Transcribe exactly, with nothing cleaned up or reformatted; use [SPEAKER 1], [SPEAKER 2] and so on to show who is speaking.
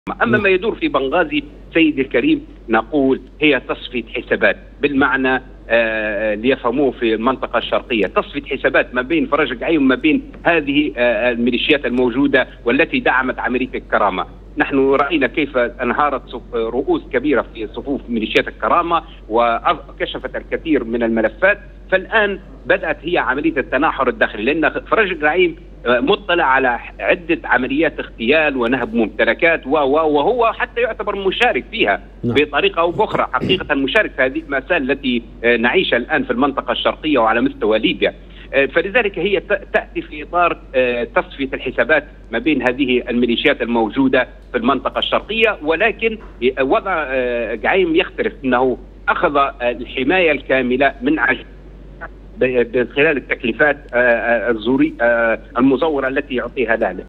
[SPEAKER 1] أما ما يدور في بنغازي سيدي الكريم نقول هي تصفية حسابات بالمعنى آه ليفهموه في المنطقة الشرقية، تصفية حسابات ما بين فرج الجعيم وما بين هذه آه الميليشيات الموجودة والتي دعمت عملية الكرامة. نحن رأينا كيف انهارت رؤوس كبيرة في صفوف ميليشيات الكرامة وكشفت الكثير من الملفات، فالآن بدأت هي عملية التناحر الداخلي، لأن فرج الجعيم مطلع على عدة عمليات اغتيال ونهب ممتلكات وهو حتى يعتبر مشارك فيها بطريقة أو بأخرى، حقيقة مشارك في هذه المسائل التي نعيشها الآن في المنطقة الشرقية وعلى مستوى ليبيا. فلذلك هي تأتي في إطار تصفية الحسابات ما بين هذه الميليشيات الموجودة في المنطقة الشرقية، ولكن وضع جعيم يختلف، أنه أخذ الحماية الكاملة من عجل من خلال التكليفات المزورة التي يعطيها له.